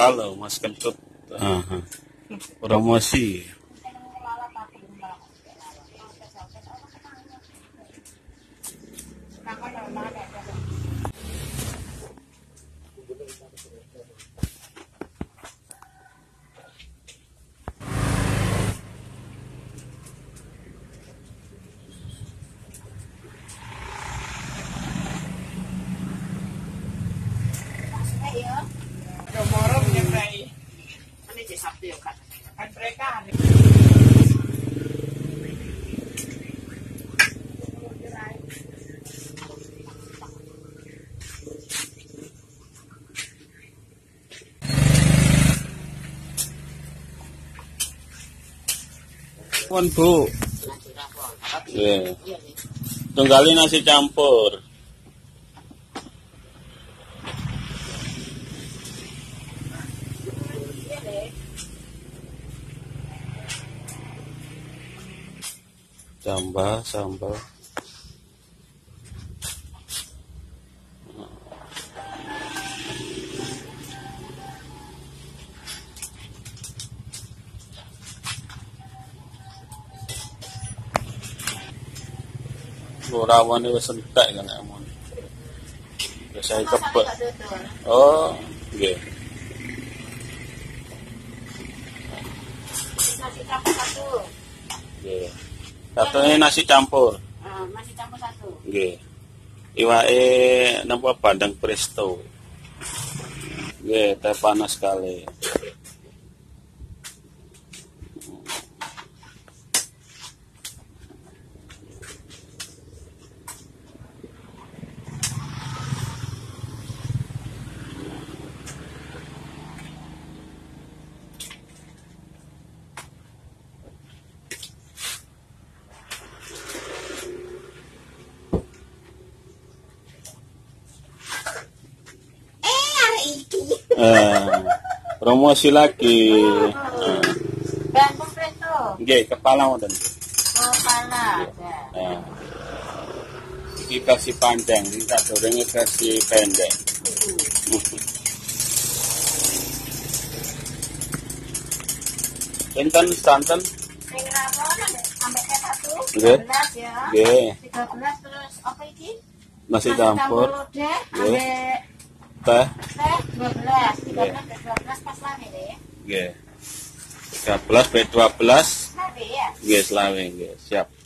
Halo Mas Kentut. Aha. Promosi. Pun Bu. Yeah. Tunggali nasi campur. Tambah sambal. Rawan wis entek kan amun. Biasa kebek. Oh, nggih. Nasi campur satu. Nggih. Satunya nasi campur. Nasi campur satu. Nggih. Iwake napa bandeng presto. Nggih, teh panas sekali. Promosi lagi. Bandeng presto. Nggih, kepala ngoten. Kepala. Iki versi panjang, iki tak gorenge versi pendek. Enten santen? Sing rawon sampai ke satu. Nggih. 13 ya. Nggih. 13 terus apa iki? Nasi campur. Lodeh, Nggih. ambek Teh. 12. 13 ke 12 pas lame deh. Nggih. 13 sampai 12. Lame ya. Nggih, selawe nggih, siap.